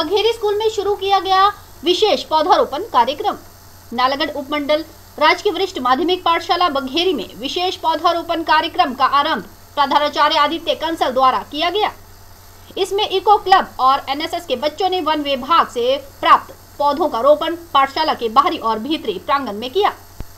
Bagheri school में शुरू किया गया विशेष पौधारोपण कार्यक्रम। नालागढ़ उपमंडल राजकीय वरिष्ठ माध्यमिक पाठशाला बघेरी में विशेष पौधारोपण कार्यक्रम का आरंभ प्रधानाचार्य आदित्य कंसल द्वारा किया गया। इसमें इको क्लब और एनएसएस के बच्चों ने वन विभाग से प्राप्त पौधों का रोपण पाठशाला के बाहरी और भीतरी प्रांगण में किया।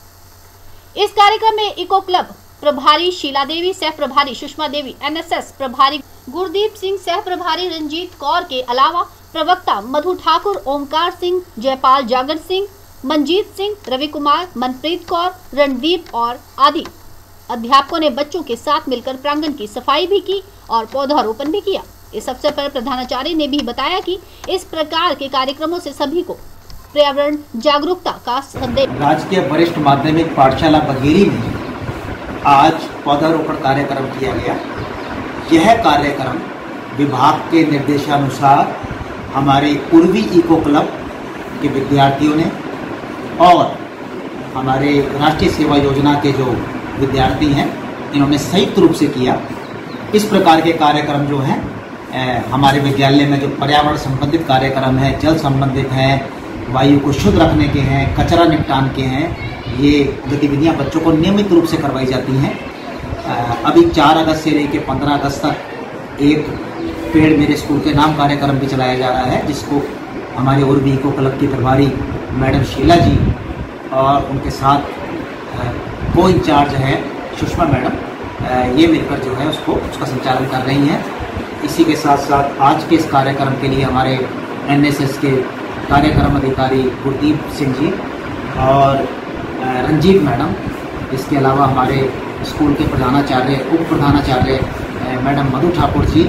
इस कार्यक्रम में इको क्लब प्रभारी शीला देवी, सह प्रभारी सुषमा देवी, एनएसएस प्रभारी गुरदीप सिंह, सह प्रभारी रंजीत कौर के अलावा प्रवक्ता मधु ठाकुर, ओमकार सिंह, जयपाल जागर सिंह, मंजीत सिंह, रवि कुमार, मनप्रीत कौर, रणदीप और आदि अध्यापकों ने बच्चों के साथ मिलकर प्रांगण की सफाई भी की और पौधारोपण भी किया। इस अवसर पर प्रधानाचार्य ने भी बताया कि इस प्रकार के कार्यक्रमों से सभी को पर्यावरण जागरूकता का संदेश। राजकीय वरिष्ठ माध्यमिक पाठशाला बघेरी में आज पौधारोपण कार्यक्रम किया गया। यह कार्यक्रम विभाग के निर्देशानुसार हमारे पूर्वी इको क्लब के विद्यार्थियों ने और हमारे राष्ट्रीय सेवा योजना के जो विद्यार्थी हैं इन्होंने संयुक्त रूप से किया। इस प्रकार के कार्यक्रम जो हैं हमारे विद्यालय में जो पर्यावरण संबंधित कार्यक्रम है, जल संबंधित हैं, वायु को शुद्ध रखने के हैं, कचरा निपटान के हैं, ये गतिविधियां बच्चों को नियमित रूप से करवाई जाती हैं। अभी 4 अगस्त से लेकर 15 अगस्त तक एक पेड़ मेरे स्कूल के नाम कार्यक्रम भी चलाया जा रहा है, जिसको हमारे उर्वी इको क्लब की प्रभारी मैडम शीला जी और उनके साथ को इंचार्ज है सुषमा मैडम, ये मिलकर जो है उसका संचालन कर रही हैं। इसी के साथ साथ आज के इस कार्यक्रम के लिए हमारे एनएसएस के कार्यक्रम अधिकारी गुरदीप सिंह जी और रंजीत मैडम, इसके अलावा हमारे स्कूल के प्रधानाचार्य, उप प्रधानाचार्य मैडम मधु ठाकुर जी,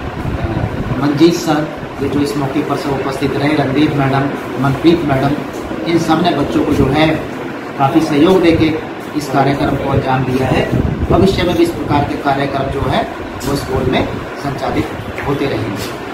मंजीत सर, ये जो इस मौके पर सब उपस्थित रहे, रणदीप मैडम, मनप्रीत मैडम, इन सब ने बच्चों को जो है काफ़ी सहयोग देके इस कार्यक्रम को अंजाम दिया है। भविष्य में भी इस प्रकार के कार्यक्रम जो है वो स्कूल में संचालित होते रहेंगे।